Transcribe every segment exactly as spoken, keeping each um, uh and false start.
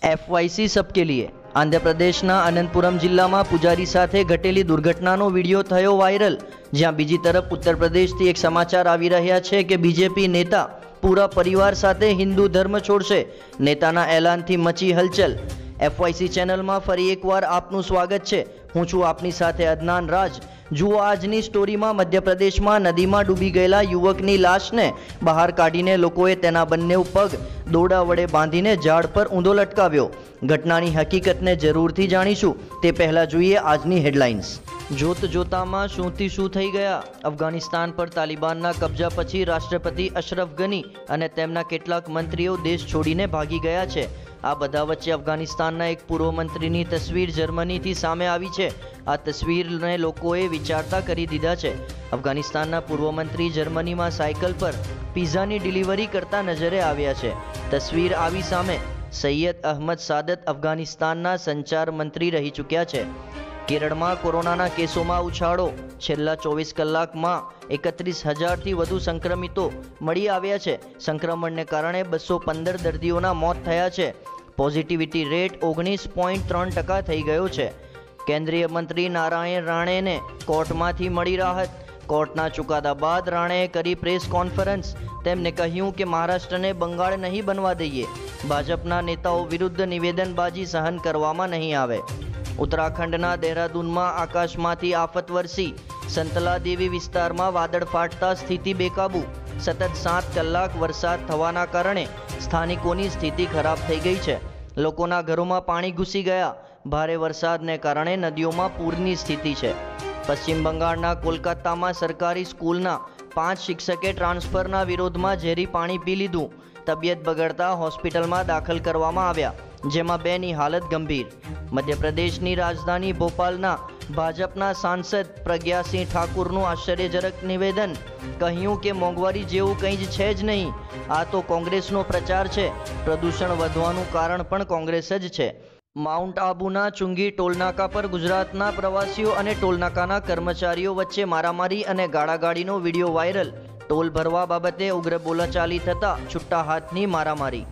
એફવાયસી सबके लिए આંધ્રપ્રદેશના અનંતપુરમ જિલ્લામાં પૂજારી સાથે ઘટેલી દુર્ઘટનાનો વિડીયો થયો વાયરલ। જ્યાં બીજી તરફ ઉત્તર પ્રદેશથી એક સમાચાર આવી રહ્યા છે કે બીજેપી નેતા પૂરા પરિવાર સાથે હિન્દુ ધર્મ છોડશે। નેતાના એલાનથી મચી હલચલ। એફવાયસી ચેનલમાં ફરી એકવાર આપનું સ્વાગત છે। હું છું આપની સાથે અદનાન રાજ। જુઓ આજની સ્ટોરીમાં મધ્યપ્રદેશમાં નદીમાં ડૂબી ગયેલા યુવકની લાશને બહાર કાઢીને લોકોએ તેના બંને પગ દોરડા વડે બાંધીને ઝાડ પર ઊંધો લટકાવ્યો। ઘટનાની હકીકતને જરૂરથી જાણીશું તે પહેલાં જોઈએ આજની હેડલાઇન્સ। જોત જોતામાં શુંથી શું થઈ ગયા। અફઘાનિસ્તાન પર તાલિબાનના કબજા પછી રાષ્ટ્રપતિ અશરફ ગની અને તેમના કેટલાક મંત્રીઓ દેશ છોડીને ભાગી ગયા છે। આ બધા વચ્ચે અફઘાનિસ્તાનના એક પૂર્વ મંત્રીની તસવીર જર્મનીથી સામે આવી છે। આ તસવીરને લોકોએ વિચારતા કરી દીધા છે। અફઘાનિસ્તાનના પૂર્વ મંત્રી જર્મનીમાં સાયકલ પર પિઝાની ડિલિવરી કરતા નજરે આવ્યા છે। તસવીર આવી સામે સૈયદ અહમદ સાદત અફઘાનિસ્તાનના સંચાર મંત્રી રહી ચૂક્યા છે। કેરળમાં કોરોનાના કેસોમાં ઉછાળો। છેલ્લા ચોવીસ કલાકમાં એકત્રીસ હજારથી વધુ સંક્રમિતો મળી આવ્યા છે। સંક્રમણને કારણે બસો પંદર દર્દીઓના મોત થયા છે। પોઝિટિવિટી રેટ ઓગણીસ પોઈન્ટ ત્રણ ટકા થઈ ગયો છે। કેન્દ્રીય મંત્રી નારાયણ રાણેને કોર્ટમાંથી મળી રાહત। કોર્ટના ચુકાદા બાદ રાણેએ કરી પ્રેસ કોન્ફરન્સ। તેમને કહ્યું કે મહારાષ્ટ્રને બંગાળ નહીં બનવા દઈએ। ભાજપના નેતાઓ વિરુદ્ધ નિવેદનબાજી સહન કરવામાં નહીં આવે। ઉત્તરાખંડના દહેરાદૂનમાં આકાશમાંથી આફત વરસી। સંતલા દેવી વિસ્તારમાં વાદળ ફાટતા સ્થિતિ બેકાબુ। સતત સાત કલાક વરસાદ થવાના કારણે સ્થાનિકોની સ્થિતિ ખરાબ થઈ ગઈ છે। લોકોના ઘરોમાં પાણી ઘૂસી ગયા। ભારે વરસાદને કારણે નદીઓમાં પૂરની સ્થિતિ છે। પશ્ચિમ બંગાળના કોલકાતામાં સરકારી સ્કૂલના પાંચ શિક્ષકે ટ્રાન્સફરના વિરોધમાં ઝેરી પાણી પી લીધું। તબિયત બગડતા હોસ્પિટલમાં દાખલ કરવામાં આવ્યા, જેમાં બેની હાલત ગંભીર। મધ્યપ્રદેશની રાજધાની ભોપાલના ભાજપના સાંસદ પ્રજ્ઞાસિંહ ઠાકુરનું આશ્ચર્યજનક નિવેદન। કહ્યું કે મોંઘવારી જેવું કંઈ જ છે જ નહીં, આ તો કોંગ્રેસનો પ્રચાર છે। પ્રદૂષણ વધવાનું કારણ પણ કોંગ્રેસ જ છે। માઉન્ટ આબુના ચુંગી ટોલનાકા પર ગુજરાતના પ્રવાસીઓ અને ટોલનાકાના કર્મચારીઓ વચ્ચે મારામારી અને ગાળાગાળીનો વિડીયો વાયરલ। ટોલ ભરવા બાબતે ઉગ્ર બોલાચાલી થતાં છુટ્ટા હાથની મારામારી।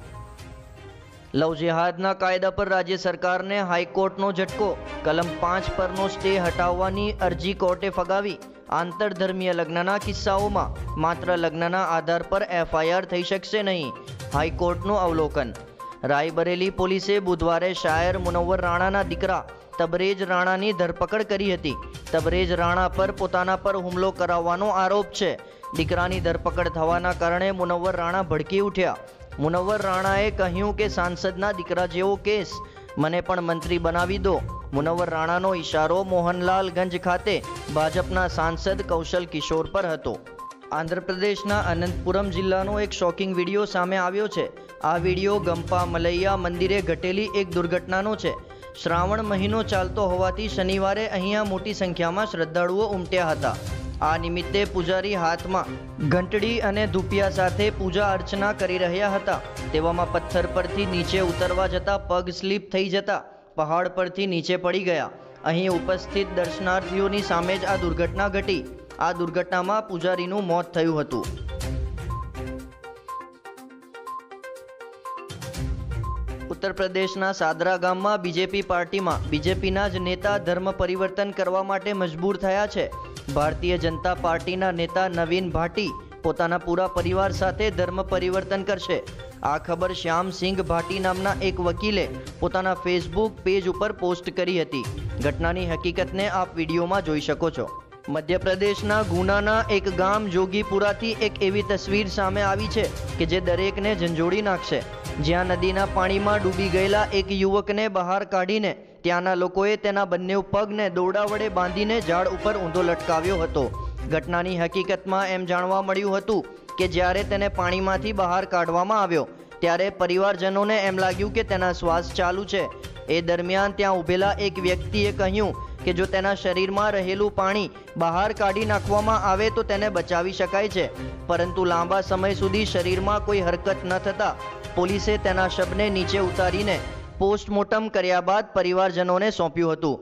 લવ જેહાદના કાયદા પર રાજ્ય સરકારને હાઈકોર્ટનો ઝટકો। કલમ પાંચ પરનો સ્ટે હટાવવાની અરજી કોર્ટે ફગાવી। આંતરધર્મીય લગ્નના કિસ્સાઓમાં માત્ર લગ્નના આધાર પર એફઆઈઆર થઈ શકશે નહીં, હાઈકોર્ટનું અવલોકન। રાયબરેલી પોલીસે બુધવારે શાયર મુનવ્વર રાણાના દીકરા તબરેજ રાણાની ધરપકડ કરી હતી। તબરેજ રાણા પર પોતાના પર હુમલો કરાવવાનો આરોપ છે। દીકરાની ધરપકડ થવાના કારણે મુનવ્વર રાણા ભડકી ઉઠ્યા। મુનવ્વર રાણાએ કહ્યું કે સાંસદના દીકરા જેવો કેસ, મને પણ મંત્રી બનાવી દો। મુનવ્વર રાણાનો ઇશારો મોહનલાલગંજ ખાતે ભાજપના સાંસદ કૌશલ કિશોર પર હતો। આંધ્રપ્રદેશના અનંતપુરમ જિલ્લાનો એક શોકિંગ વિડીયો સામે આવ્યો છે। આ વિડીયો ગંપા મલૈયા મંદિરે ઘટેલી એક દુર્ઘટનાનો છે। શ્રાવણ મહિનો ચાલતો હોવાથી શનિવારે અહીંયા મોટી સંખ્યામાં શ્રદ્ધાળુઓ ઉમટ્યા હતા। આ નિમિત્તે પૂજારી હાથમાં ઘંટડી અને ધૂપિયા સાથે પૂજા અર્ચના કરી રહ્યા હતા। તેવામાં પથ્થર પરથી નીચે ઉતરવા જતાં પગ સ્લીપ થઈ જતા પહાડ પરથી નીચે પડી ગયા। અહીં ઉપસ્થિત દર્શનાર્થીઓની સામે જ આ દુર્ઘટના ઘટી। આ દુર્ઘટનામાં પૂજારીનું મોત થયું હતું। ઉત્તર પ્રદેશના સાદરા ગામમાં બીજેપી પાર્ટીમાં બીજેપીના જ નેતા ધર્મ પરિવર્તન કરવા માટે મજબૂર થયા છે। ભારતીય જનતા પાર્ટીના નેતા નવીન ભાટી પોતાના પૂરા પરિવાર સાથે ધર્મ પરિવર્તન કરશે। આ ખબર શ્યામસિંઘ ભાટી નામના એક વકીલે પોતાના ફેસબુક પેજ ઉપર પોસ્ટ કરી હતી। ઘટનાની હકીકતને આપ વિડીયોમાં જોઈ શકો છો। મધ્યપ્રદેશના ગુનાના એક ગામ જોગીપુરાથી એક એવી તસવીર સામે આવી છે કે જે દરેકને ઝંઝોડી નાખશે। જ્યાં નદીના પાણીમાં ડૂબી ગયેલા એક યુવકને બહાર કાઢીને ત્યાંના લોકોએ તેના બંને પગને દોરડા વડે બાંધીને ઝાડ ઉપર ઊંધો લટકાવ્યો હતો। ઘટનાની હકીકતમાં એમ જાણવા મળ્યું હતું કે જ્યારે તેને પાણીમાંથી બહાર કાઢવામાં આવ્યો ત્યારે પરિવારજનોને એમ લાગ્યું કે તેના શ્વાસ ચાલુ છે। એ દરમિયાન ત્યાં ઊભેલા એક વ્યક્તિએ કહ્યું કે જો તેના શરીરમાં રહેલું પાણી બહાર કાઢી નાખવામાં આવે તો તેને બચાવી શકાય છે, પરંતુ લાંબા સમય સુધી શરીરમાં કોઈ હરકત ન થતાં પોલીસે તેના શબને નીચે ઉતારીને પોસ્ટમોર્ટમ કર્યા બાદ પરિવારજનોને સોંપ્યું હતું।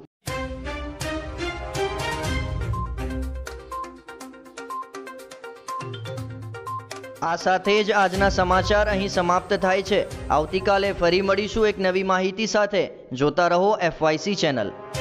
આ સાથે જ આજના સમાચાર અહીં સમાપ્ત થાય છે। આવતીકાલે ફરી મળીશું એક નવી માહિતી સાથે। જોતા રહો એફ વાય સી ચેનલ।